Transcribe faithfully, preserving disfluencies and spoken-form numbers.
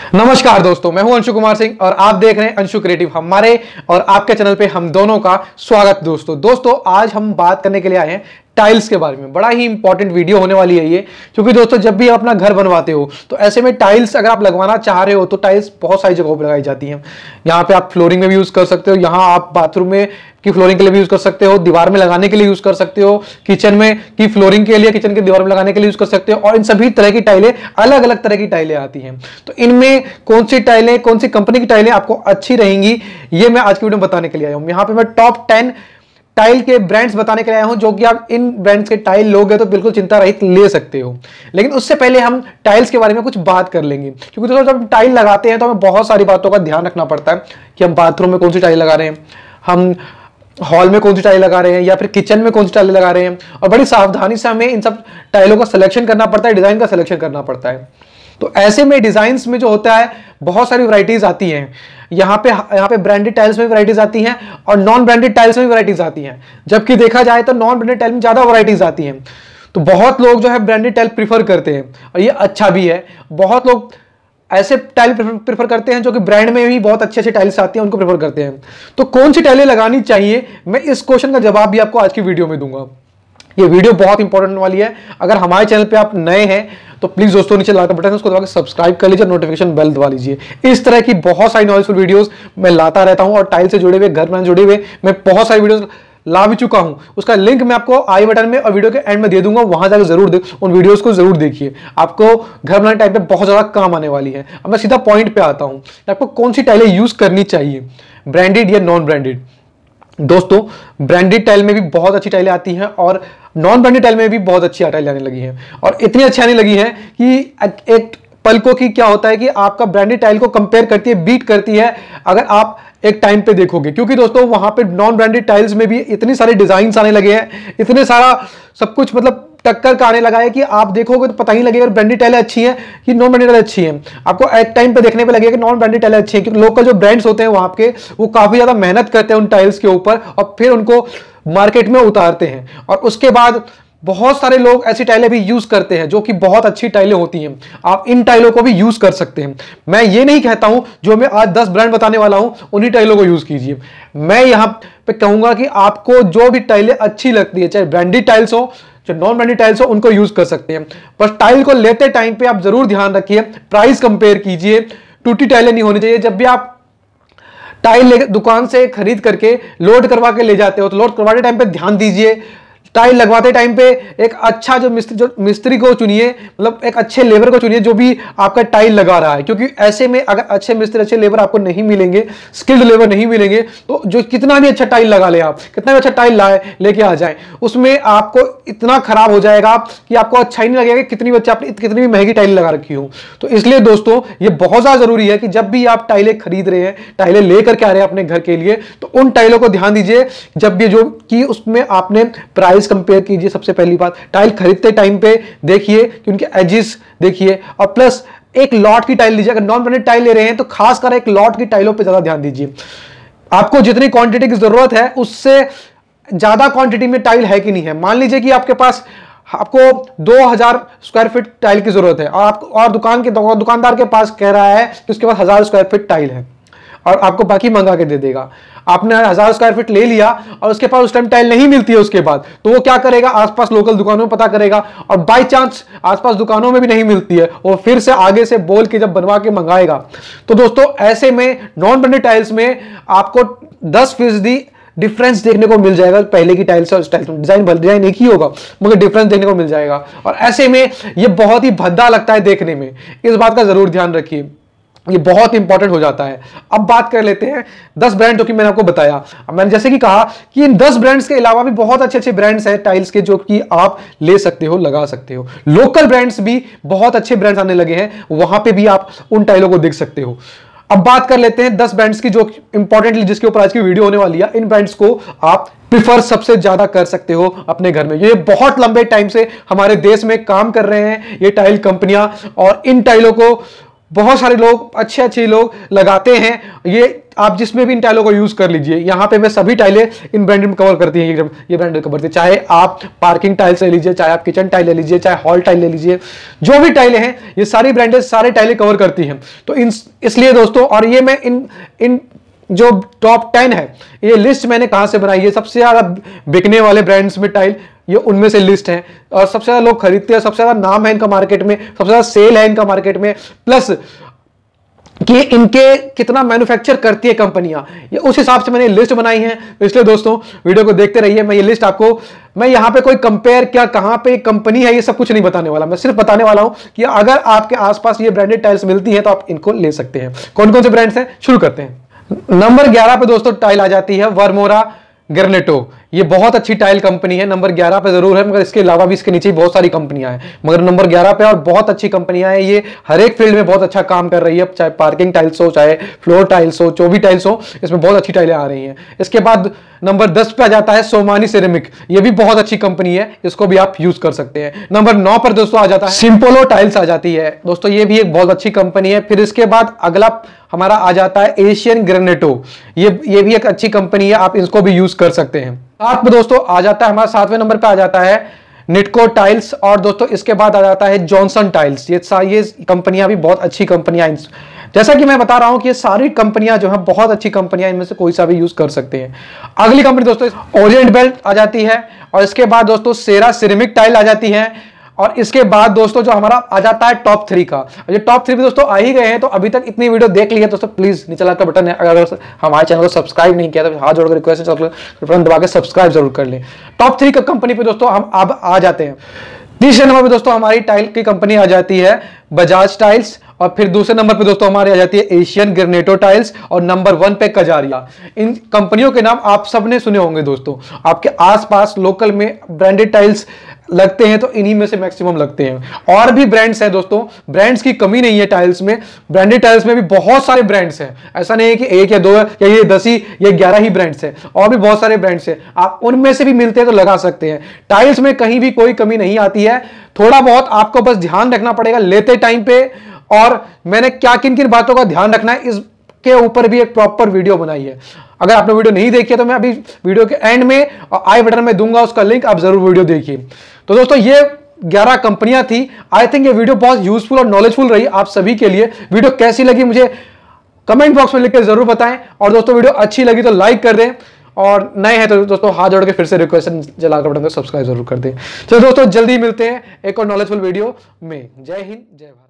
नमस्कार दोस्तों, मैं हूं अंशु कुमार सिंह और आप देख रहे हैं अंशु क्रिएटिव। हमारे और आपके चैनल पे हम दोनों का स्वागत। दोस्तों दोस्तों आज हम बात करने के लिए आए हैं टाइल्स के बारे में। बड़ा ही इंपॉर्टेंट वीडियो होने वाली है ये, क्योंकि दोस्तों जब भी आप अपना घर बनवाते हो तो ऐसे में टाइल्स अगर आप लगवाना चाह रहे हो तो टाइल्स बहुत सारी जगहों पर लगाई जाती हैं। यहाँ पे आप फ्लोरिंग में भी यूज कर सकते हो, यहाँ आप बाथरूम में की फ्लोरिंग के लिए भी यूज कर सकते हो, दीवार में लगाने के लिए यूज कर सकते हो, किचन में की फ्लोरिंग के लिए, किचन की दीवार में लगाने के लिए यूज कर सकते हो। और इन सभी तरह की टाइलें, अलग अलग तरह की टाइलें आती हैं। तो इनमें कौन सी टाइलें, कौन सी कंपनी की टाइलें आपको अच्छी रहेंगी, ये मैं आज की वीडियो में बताने के लिए आया हूं। यहाँ पे मैं टॉप टेन टाइल के ब्रांड्स बताने के लिए आया हूं, जो कि आप इन ब्रांड्स के टाइल लोगे तो बिल्कुल चिंता रहित ले सकते हो। लेकिन उससे पहले हम टाइल्स के बारे में कुछ बात कर लेंगे, क्योंकि दोस्तों जब टाइल लगाते हैं तो हमें बहुत सारी बातों का ध्यान रखना पड़ता है कि हम बाथरूम में कौन सी टाइल लगा रहे हैं, हम हॉल में कौन सी टाइल लगा रहे हैं, या फिर किचन में कौन सी टाइल लगा रहे हैं। और बड़ी सावधानी से हमें इन सब टाइलों का सिलेक्शन करना पड़ता है, डिजाइन का सिलेक्शन करना पड़ता है। तो ऐसे में डिजाइन्स में जो होता है बहुत सारी वैरायटीज आती हैं। यहाँ पे यहाँ पे ब्रांडेड टाइल्स में वैरायटीज आती हैं और नॉन ब्रांडेड टाइल्स में वैरायटीज आती हैं। जबकि देखा जाए तो नॉन ब्रांडेड टाइल में ज्यादा वैरायटीज आती हैं। तो बहुत लोग जो है ब्रांडेड टाइल प्रीफर करते हैं और ये अच्छा भी है। बहुत लोग ऐसे टाइल प्रेफर करते हैं जो कि ब्रांड में भी बहुत अच्छे अच्छे टाइल्स आती हैं, उनको प्रेफर करते हैं। तो कौन सी टाइलें लगानी चाहिए, मैं इस क्वेश्चन का जवाब भी आपको आज की वीडियो में दूंगा। ये वीडियो बहुत इंपॉर्टेंट वाली है। अगर हमारे चैनल पे आप नए हैं तो प्लीज दोस्तों नीचे लाल बटन है उसको दबा के सब्सक्राइब कर लीजिए, नोटिफिकेशन बेल दबा लीजिए। इस तरह की बहुत सारी नॉलेजफुल वीडियोस मैं लाता रहता हूं और टाइल से जुड़े हुए, घर बनाने जुड़े हुए मैं बहुत सारी वीडियोस ला भी चुका हूं। उसका लिंक मैं आपको आई बटन में और वीडियो के एंड में दे दूंगा, वहां जाकर जरूर दे, उन वीडियोस को जरूर देखिए। आपको घर बनाने टाइम पे बहुत ज्यादा काम आने वाली है। अब मैं सीधा पॉइंट पे आता हूं, आपको कौन सी टाइलें यूज करनी चाहिए, ब्रांडेड या नॉन ब्रांडेड। दोस्तों ब्रांडेड टाइल में भी बहुत अच्छी टाइलें आती हैं और नॉन ब्रांडेड टाइल में भी बहुत अच्छी टाइलें आने लगी हैं। और इतनी अच्छी आने लगी हैं कि एक पलकों की क्या होता है कि आपका ब्रांडेड टाइल को कंपेयर करती है, बीट करती है, अगर आप एक टाइम पे देखोगे। क्योंकि दोस्तों वहां पे नॉन ब्रांडेड टाइल्स में भी इतनी सारे डिजाइन आने लगे हैं, इतने सारा सब कुछ मतलब टक्कर का आने लगा है कि आप देखोगे तो पता ही लगेगा ब्रांडेड टाइलें अच्छी हैं कि नॉन ब्रांडेड टाइलें अच्छी हैं। आपको एक टाइम पे देखने पे लगेगा कि नॉन ब्रांडेड टाइलें अच्छी हैं, क्योंकि लोकल जो ब्रांड्स होते हैं वहां के, वो काफी ज्यादा मेहनत करते हैं उन टाइल्स के ऊपर और फिर उनको मार्केट में उतारते हैं। और उसके बाद बहुत सारे लोग ऐसी टाइलें भी यूज करते हैं जो कि बहुत अच्छी टाइलें होती हैं। आप इन टाइलों को भी यूज कर सकते हैं। मैं ये नहीं कहता हूं जो मैं आज दस ब्रांड बताने वाला हूं उन्हीं टाइलों को यूज कीजिए। मैं यहां पे कहूंगा कि आपको जो भी टाइलें अच्छी लगती है, चाहे ब्रांडेड टाइल्स हो जो नॉन ब्रांडेड टाइल्स हो, उनको यूज कर सकते हैं। बस टाइल को लेते टाइम पे आप जरूर ध्यान रखिए, प्राइस कंपेयर कीजिए। टूटी टाइलें नहीं होनी चाहिए। जब भी आप टाइल दुकान से खरीद करके लोड करवा के ले जाते हो तो लोड करवाते टाइम पे ध्यान दीजिए। टाइल लगवाते टाइम पे एक अच्छा जो मिस्त्री जो मिस्त्री को चुनिए, मतलब एक अच्छे लेबर को चुनिए जो भी आपका टाइल लगा रहा है। क्योंकि ऐसे में अगर अच्छे मिस्त्री, अच्छे लेबर आपको नहीं मिलेंगे, स्किल्ड लेबर नहीं मिलेंगे, तो जो कितना भी अच्छा टाइल लगा ले, आप कितना भी अच्छा टाइल लाए लेके आ जाए, उसमें आपको इतना खराब हो जाएगा कि आपको अच्छा ही नहीं लगेगा कितनी भी अच्छा आपने कितनी भी महंगी टाइल लगा रखी हो। तो इसलिए दोस्तों ये बहुत ज्यादा जरूरी है कि जब भी आप टाइलें खरीद रहे हैं, टाइलें लेकर के आ रहे हैं अपने घर के लिए, तो उन टाइलों को ध्यान दीजिए। जब भी जो कि उसमें आपने प्राइस कंपेयर कीजिए। सबसे पहली बात, टाइल खरीदते टाइम पे देखिए कि उनके एजेस देखिए, और प्लस एक लॉट की टाइल लीजिए। अगर नॉन ब्रांडेड टाइल ले रहे हैं तो खासकर एक लॉट की टाइलों पे ज्यादा ध्यान दीजिए। आपको जितनी क्वांटिटी की जरूरत है उससे ज्यादा क्वांटिटी में टाइल है कि नहीं है। मान लीजिए कि आपके पास आपको दो हज़ार स्क्वायर फीट टाइल की जरूरत है और आप और दुकान के दुकानदार के पास कह रहा है कि उसके पास हजार स्क्वायर फीट टाइल है और आपको बाकी मंगा के दे देगा। आपने हजार स्क्वायर फीट ले लिया और उसके पास उस टाइम टाइल नहीं मिलती है उसके बाद, तो वो क्या करेगा, आसपास लोकल दुकानों में पता करेगा और बाय चांस आसपास दुकानों में भी नहीं मिलती है, वो फिर से आगे से बोल के जब बनवा के मंगाएगा। तो दोस्तों ऐसे में नॉन ब्रांडेड टाइल्स में आपको दस फीसदी डिफरेंस देखने को मिल जाएगा पहले की टाइल्स और टाइल्स में। डिजाइन डिजाइन एक ही होगा मगर डिफरेंस देखने को मिल जाएगा और ऐसे में ये बहुत ही भद्दा लगता है देखने में। इस बात का जरूर ध्यान रखिए, ये बहुत इंपॉर्टेंट हो जाता है। अब बात कर लेते हैं दस ब्रांड जो कि मैंने आपको बताया। मैंने जैसे कि कहा कि इन दस ब्रांड्स के अलावा भी बहुत अच्छे अच्छे ब्रांड्स हैं टाइल्स के जो कि आप ले सकते हो, लगा सकते हो। लोकल ब्रांड्स भी बहुत अच्छे ब्रांड्स आने लगे हैं, वहां पे भी आप उन टाइलों को देख सकते हो। अब बात कर लेते हैं दस ब्रांड्स की जो इंपॉर्टेंटली जिसके ऊपर आज की वीडियो होने वाली है। इन ब्रांड्स को आप प्रिफर सबसे ज्यादा कर सकते हो अपने घर में। ये बहुत लंबे टाइम से हमारे देश में काम कर रहे हैं ये टाइल कंपनियां, और इन टाइलों को बहुत सारे लोग, अच्छे अच्छे लोग लगाते हैं। ये आप जिसमें भी इन टाइलों को यूज कर लीजिए। यहाँ पे मैं सभी टाइलें इन ब्रांडेड में कवर करती हैं, ये, ये ब्रांडेड कवर करती है। चाहे आप पार्किंग टाइल्स ले लीजिए, चाहे आप किचन टाइल ले लीजिए, चाहे हॉल टाइल ले लीजिए, जो भी टाइलें हैं ये सारी ब्रांडेड सारे टाइलें कवर करती हैं। तो इन इसलिए दोस्तों, और ये मैं इन इन जो टॉप टेन है, ये लिस्ट मैंने कहां से बनाई है, सबसे ज्यादा बिकने वाले ब्रांड्स में टाइल ये उनमें से लिस्ट है, और सबसे ज्यादा लोग खरीदते हैं, सबसे ज्यादा नाम है इनका मार्केट में, सबसे ज्यादा सेल है इनका मार्केट में, प्लस कि इनके कितना मैन्युफैक्चर करती है कंपनियां, ये उस हिसाब से मैंने लिस्ट बनाई है। इसलिए दोस्तों वीडियो को देखते रहिए। मैं ये लिस्ट आपको, मैं यहां पे कोई कंपेयर क्या कहां पे कंपनी है ये सब कुछ नहीं बताने वाला, मैं सिर्फ बताने वाला हूं कि अगर आपके आसपास ये ब्रांडेड टाइल्स मिलती है तो आप इनको ले सकते हैं। कौन कौन से ब्रांड्स हैं, शुरू करते हैं। नंबर ग्यारह पे दोस्तों टाइल आ जाती है वर्मोरा ग्रेनेटो। ये बहुत अच्छी टाइल कंपनी है, नंबर ग्यारह पे जरूर है, मगर इसके अलावा भी इसके नीचे बहुत सारी कंपनियां हैं, मगर नंबर ग्यारह पे, और बहुत अच्छी कंपनियां हैं। ये हर एक फील्ड में बहुत अच्छा काम कर रही है, चाहे पार्किंग टाइल्स हो, चाहे फ्लोर टाइल्स हो, जो भी टाइल्स हो, इसमें बहुत अच्छी टाइलें आ रही हैं। इसके बाद नंबर दस पे आ जाता है सोमानी सिरेमिक। ये भी बहुत अच्छी कंपनी है, इसको भी आप यूज कर सकते हैं। नंबर नौ पर दोस्तों आ जाता है सिंपोलो टाइल्स आ जाती है दोस्तों, ये भी एक बहुत अच्छी कंपनी है। फिर इसके बाद अगला हमारा आ जाता है एशियन ग्रेनेटो। ये ये भी एक अच्छी कंपनी है, आप इसको भी यूज कर सकते हैं। साथ में दोस्तों आ जाता है हमारा सातवें नंबर पे आ जाता है निटको टाइल्स, और दोस्तों इसके बाद आ जाता है जॉनसन टाइल्स। ये ये कंपनियां भी बहुत अच्छी कंपनियां, जैसा कि मैं बता रहा हूं कि ये सारी कंपनियां जो है बहुत अच्छी कंपनियां, इनमें से कोई सा भी यूज कर सकते हैं। अगली कंपनी दोस्तों ओरिएंट बेल्ट आ जाती है, और इसके बाद दोस्तों सेरा सिरेमिक टाइल आ जाती है, और इसके बाद दोस्तों जो हमारा आ जाता है टॉप थ्री का। ये टॉप थ्री भी दोस्तों आ ही गए हैं, तो अभी तक इतनी वीडियो देख ली है दोस्तों, प्लीज नीचे लाल का बटन है, अगर हमारे चैनल को सब्सक्राइब नहीं किया तो हाथ जोड़कर रिक्वेस्ट है, बटन दबा के सब्सक्राइब जरूर कर लें। टॉप थ्री का कंपनी पे दोस्तों हम अब आ जाते हैं। तीसरे नंबर पे दोस्तों हमारी टाइल की कंपनी आ जाती है बजाज टाइल्स, और फिर दूसरे नंबर पे दोस्तों हमारी आ जाती है एशियन ग्रेनेटो टाइल्स, और नंबर वन पे कजारिया। इन कंपनियों के नाम आप सबने सुने होंगे दोस्तों, आपके आसपास लोकल में ब्रांडेड टाइल्स लगते हैं तो इन्हीं में से मैक्सिमम लगते हैं। और भी ब्रांड्स हैं दोस्तों, ब्रांड्स की कमी नहीं है टाइल्स में, ब्रांडेड टाइल्स में भी बहुत सारे ब्रांड्स हैं, ऐसा नहीं है कि एक या दो या ये दस ही या ग्यारह ही ब्रांड्स हैं, और भी बहुत सारे ब्रांड्स हैं, आप उनमें से भी मिलते हैं तो लगा सकते हैं। टाइल्स में कहीं भी कोई कमी नहीं आती है, थोड़ा बहुत आपको बस ध्यान रखना पड़ेगा लेते टाइम पे, और मैंने क्या किन किन बातों का ध्यान रखना है इसके ऊपर भी एक प्रॉपर वीडियो बनाई है। अगर आपने वीडियो नहीं देखी है तो मैं अभी वीडियो के एंड में और आई बटन में दूंगा उसका लिंक, आप जरूर वीडियो देखिए। तो दोस्तों ये ग्यारह कंपनियां थी। आई थिंक ये वीडियो बहुत यूजफुल और नॉलेजफुल रही आप सभी के लिए। वीडियो कैसी लगी मुझे कमेंट बॉक्स में लिखकर जरूर बताएं, और दोस्तों वीडियो अच्छी लगी तो लाइक कर दें, और नए हैं तो दोस्तों हाथ जोड़ के फिर से रिक्वेस्ट जलाकर बटन को सब्सक्राइब जरूर कर दें। चलो दोस्तों जल्दी मिलते हैं एक और नॉलेजफुल वीडियो में। जय हिंद, जय भारत।